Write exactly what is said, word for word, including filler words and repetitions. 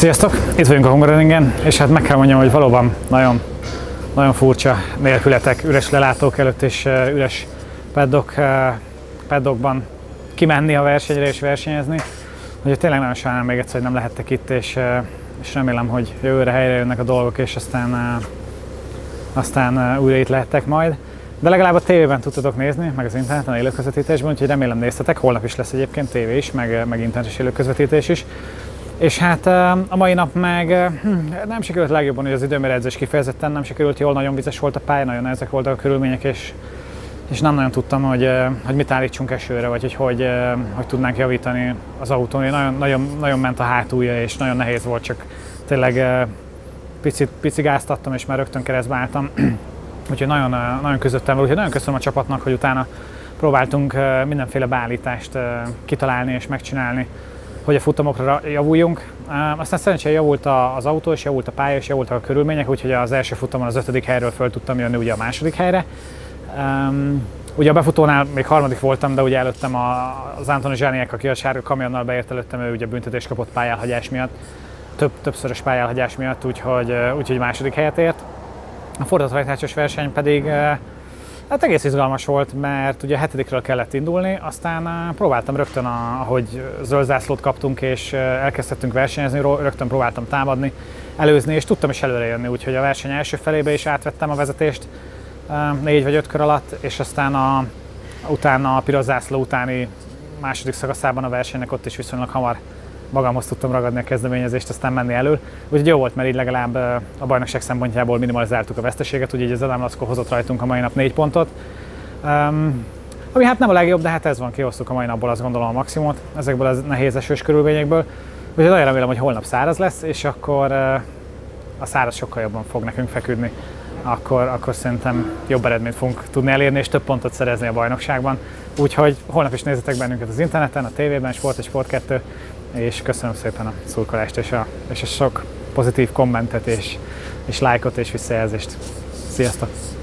Sziasztok! Itt vagyunk a Hungaroringen, és hát meg kell mondjam, hogy valóban nagyon, nagyon furcsa nélkületek, üres lelátók előtt és üres paddock, paddockban kimenni a versenyre és versenyezni. Úgyhogy tényleg nagyon sajnálom még egyszer, hogy nem lehettek itt, és, és remélem, hogy jövőre helyre jönnek a dolgok, és aztán, aztán újra itt lehettek majd. De legalább a tévében tudtatok nézni, meg az interneten, élőközvetítésben, úgyhogy remélem néztetek. Holnap is lesz egyébként tévé is, meg, meg internetes élőközvetítés is. És hát a mai nap meg nem sikerült legjobban, hogy az időmérőedzés kifejezetten nem sikerült jól, nagyon vizes volt a pálya, nagyon nehezek voltak a körülmények, és, és nem nagyon tudtam, hogy, hogy mit állítsunk esőre, vagy hogy, hogy hogy tudnánk javítani az autón. Nagyon, nagyon, nagyon ment a hátulja, és nagyon nehéz volt, csak tényleg picit, pici gázt adtam, és már rögtön keresztbe álltam. Úgyhogy nagyon, nagyon közöttem volt, úgyhogy nagyon köszönöm a csapatnak, hogy utána próbáltunk mindenféle beállítást kitalálni és megcsinálni, hogy a futamokra javuljunk. Aztán szerencsére javult az autó, és javult a pálya, és javultak a körülmények, úgyhogy az első futamon az ötödik helyről föl tudtam jönni ugye a második helyre. Um, ugye a befutónál még harmadik voltam, de ugye előttem az Antoni Zsániek, aki a sárga kamionnal beért előttem, ő ugye büntetést kapott pályálhagyás miatt, több, többszörös pályálhagyás miatt, úgyhogy, úgyhogy második helyet ért. A fordulatrajtásos verseny pedig hát egész izgalmas volt, mert ugye a hetedikről kellett indulni, aztán próbáltam rögtön, ahogy zöld zászlót kaptunk és elkezdhettünk versenyezni, rögtön próbáltam támadni, előzni, és tudtam is előre jönni, úgyhogy a verseny első felébe is átvettem a vezetést négy vagy öt kör alatt, és aztán a, utána a piros zászló utáni második szakaszában a versenynek ott is viszonylag hamar magamhoz tudtam ragadni a kezdeményezést, aztán menni elől. Úgyhogy jó volt, mert így legalább a bajnokság szempontjából minimalizáltuk a veszteséget, úgyhogy az Adam Laczko hozott rajtunk a mai nap négy pontot. Um, ami hát nem a legjobb, de hát ez van, kihoztuk a mai napból azt gondolom a maximumot, ezekből a nehéz esős körülményekből. Úgyhogy nagyon remélem, hogy holnap száraz lesz, és akkor uh, a száraz sokkal jobban fog nekünk feküdni. Akkor, akkor szerintem jobb eredményt fogunk tudni elérni, és több pontot szerezni a bajnokságban. Úgyhogy holnap is nézzetek bennünket az interneten, a tévében, Sport és Sport kettő. És köszönöm szépen a szurkolást és a, és a sok pozitív kommentet és, és lájkot és visszajelzést. Sziasztok!